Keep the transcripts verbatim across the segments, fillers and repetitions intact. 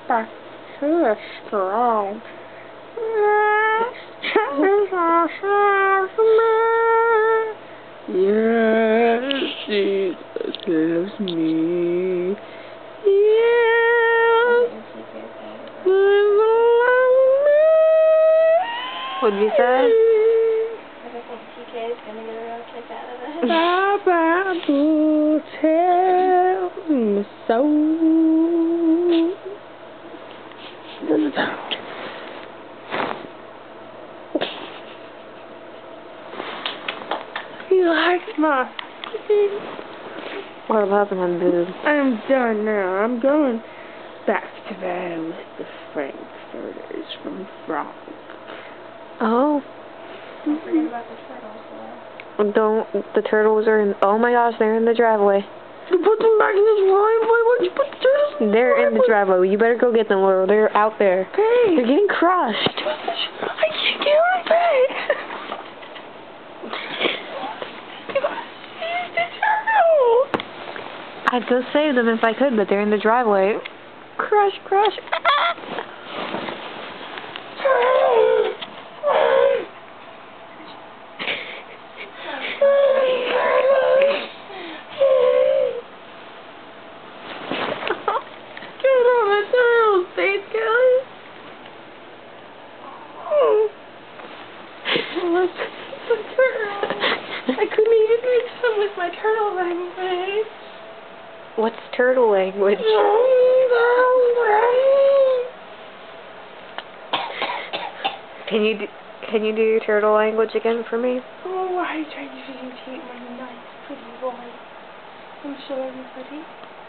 back to the strong. Yes, Jesus loves me. Yes, What did you say? I think T K is going to get a real kick out of it. The Bible tells me so. He likes my What about my boob? I'm done now. I'm going back to bed with the frankfurters from Frog. Oh. Don't forget about the turtles, though. Don't, the turtles are in, oh my gosh, they're in the driveway. You put them back in the driveway? Why'd you put the turtles in the They're driveway? in the driveway. You better go get them, Laurel. They're out there. Okay. They're getting crushed. I can't get on bed. I'd go save them if I could, but they're in the driveway. Crush, crush. Get on the turtles, Steve Kelly. Oh. Look, the turtle. I couldn't even reach them with my turtle language. What's turtle language? Can you do, can you do your turtle language again for me? Oh, why trying to imitate my nice, pretty voice? I'm sure everybody.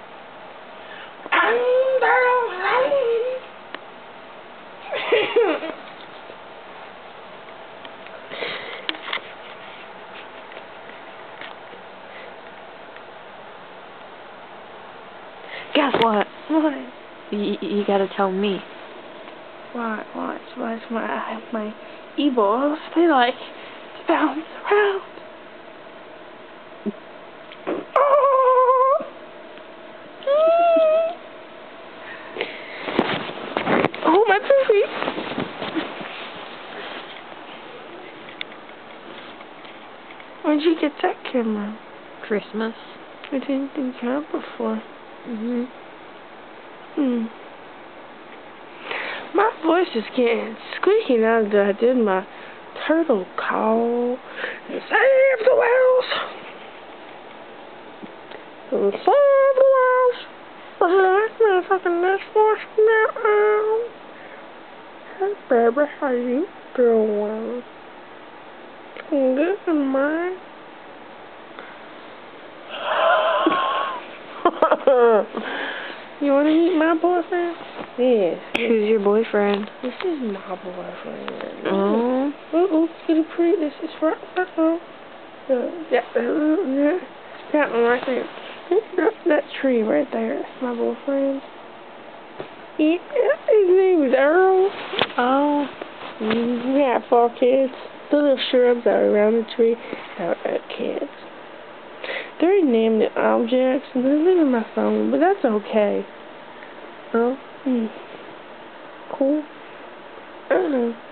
Guess what? What? You, you gotta tell me. Watch, watch, watch my, I have my e-balls. They like to bounce around. Oh! Oh, my poopy. Where'd you get that camera? Christmas. I didn't think you had before. Mhm. Hmm. My voice is getting squeaky now that I did my turtle call. Save the whales! Save the whales! That's my fucking dishwasher now. Hey baby, how you doing? Good, man. You want to meet my boyfriend? Yes. Who's your boyfriend? This is my boyfriend. Oh. Oh, oh, get a pretty. This is right. Uh-oh. Uh, yeah, uh, yeah. That one right there. That, that tree right there. That's my boyfriend. Yeah, his name is Earl. Oh. Mm, we have four kids. The little shrubs that are around the tree are uh, kids. They're inanimate objects, and they're leaving my phone, but that's okay. Oh, hmm. Cool. I don't know.